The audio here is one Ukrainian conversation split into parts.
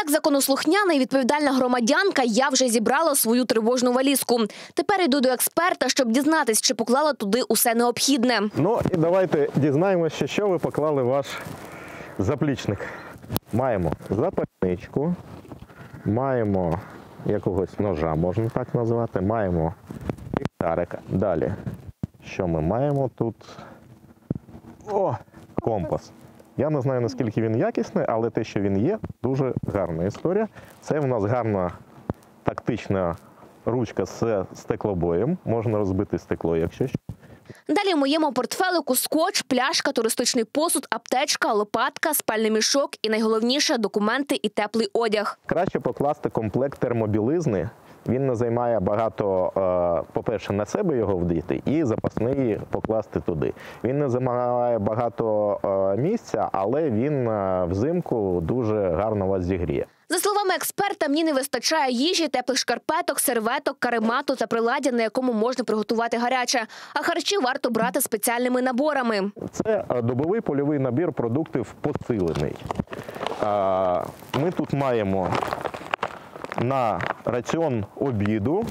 Як законослухняна і відповідальна громадянка, я вже зібрала свою тривожну валізку. Тепер йду до експерта, щоб дізнатись, чи поклала туди усе необхідне. Ну і давайте дізнаємося, що ви поклали в ваш заплічник. Маємо запальничку, маємо якогось ножа, можна так назвати, маємо ліхтарик. Далі, що ми маємо тут? О, компас. Я не знаю, наскільки він якісний, але те, що він є, дуже гарна історія. Це в нас гарна тактична ручка з стеклобоєм. Можна розбити стекло, якщо що. Далі в моєму портфелику скотч, пляшка, туристичний посуд, аптечка, лопатка, спальний мішок і найголовніше – документи і теплий одяг. Краще покласти комплект термобілизни. Він не займає багато, по-перше, на себе його вдіти і запасний покласти туди. Він не займає багато місця, але він взимку дуже гарно вас зігріє. За словами експерта, мені не вистачає їжі, теплих шкарпеток, серветок, каремату та приладдя, на якому можна приготувати гаряче. А харчі варто брати спеціальними наборами. Це добовий польовий набір продуктів посилений. Ми тут маємо на раціон обіду.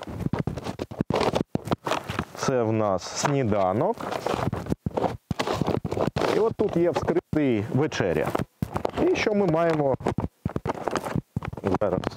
Це в нас сніданок. І от тут є вскритий вечеря. І що ми маємо зараз?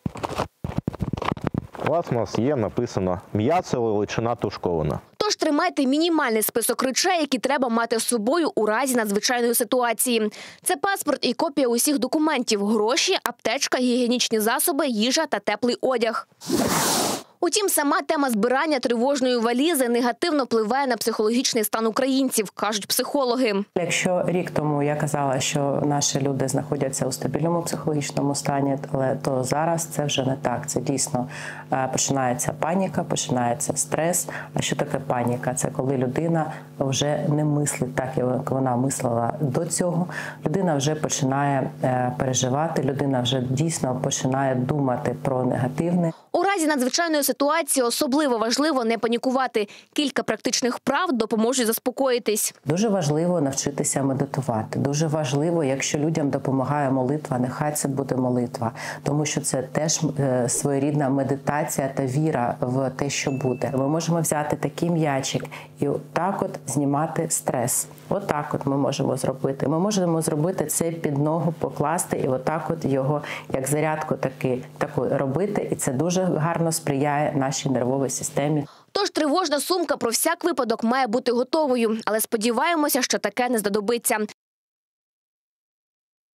У нас є написано «м'ясо, величина тушкована». Тож тримайте мінімальний список речей, які треба мати з собою у разі надзвичайної ситуації. Це паспорт і копія усіх документів, гроші, аптечка, гігієнічні засоби, їжа та теплий одяг. Утім, сама тема збирання тривожної валізи негативно впливає на психологічний стан українців, кажуть психологи. Якщо рік тому я казала, що наші люди знаходяться у стабільному психологічному стані, то зараз це вже не так. Це дійсно починається паніка, починається стрес. А що таке паніка? Це коли людина вже не мислить так, як вона мислила до цього. Людина вже починає переживати, людина вже дійсно починає думати про негативне. У разі надзвичайної ситуації особливо важливо не панікувати. Кілька практичних вправ допоможуть заспокоїтись. Дуже важливо навчитися медитувати. Дуже важливо, якщо людям допомагає молитва, нехай це буде молитва. Тому що це теж своєрідна медитація та віра в те, що буде. Ми можемо взяти такий м'ячик і отак от знімати стрес. Отак от ми можемо зробити. Ми можемо зробити це під ногу, покласти і отак от його, як зарядку таку робити. І це дуже гарно сприяє нашій нервовій системі. Тож тривожна сумка про всяк випадок має бути готовою. Але сподіваємося, що таке не знадобиться.